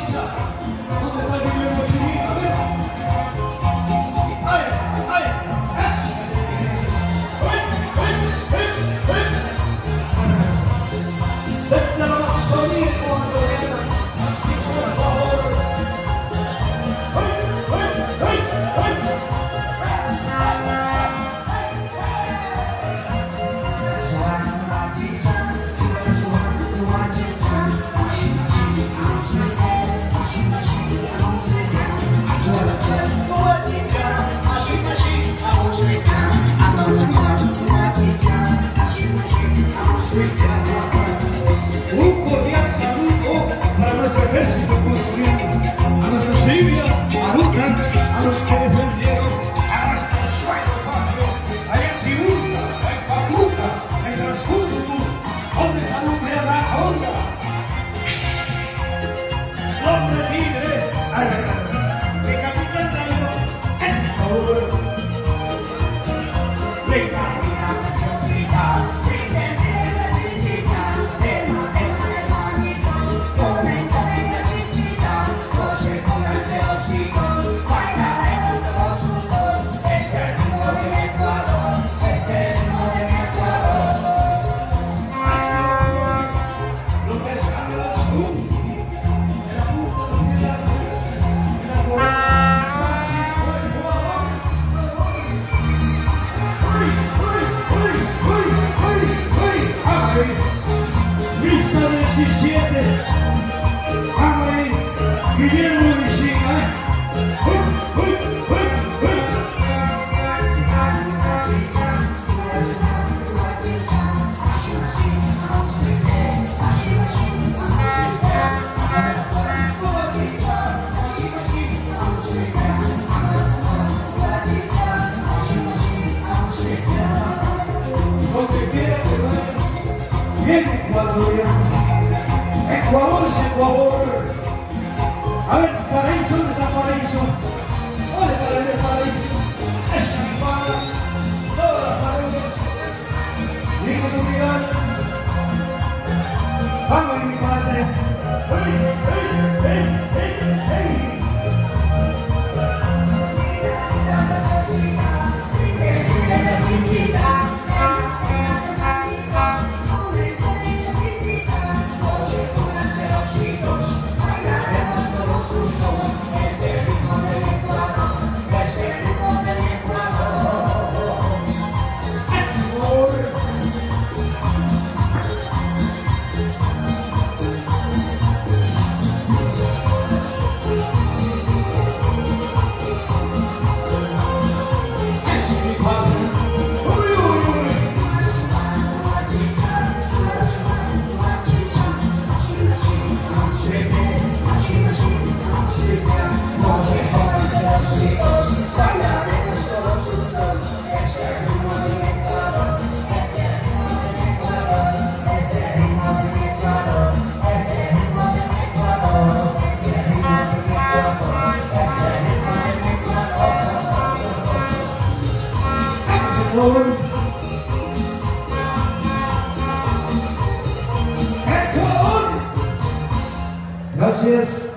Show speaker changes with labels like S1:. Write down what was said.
S1: Loisa. ¿Dónde está el Guillermo Chimín? A ver. ¡Ay! ¡Ay! ¡Eso! ¡Ay! ¡Ay! ¡Ay! ¡Ay! Desde la Amazonía ecuatoriana, así por favor. ¡Ay! ¡Ay! ¡Ay! ¡Ay! Un cordial saludo para nuestro ejército ecuatoriano, a nuestras Silvias, a Lucas, a los que defendieron a nuestro suelo patrio, allá en Tiburcia, en Pachuca, en Transcurso, donde está nuclear la onda. Donde tigre, que capitán Darío, en favor. Lista 17, vamos ahí, Guillermo Chimín, donde quiera que vayas, bien ecuatoriano. Ecuador es Ecuador. A ver, Paraíso, ¿dónde está Paraíso? ¿Dónde está el Paraíso? Esas palas, todas las paredes. Digo tu rival. Vamos, mi padre. ¡Hey, hey, hey, hey, hey! Ecuador. Gracias.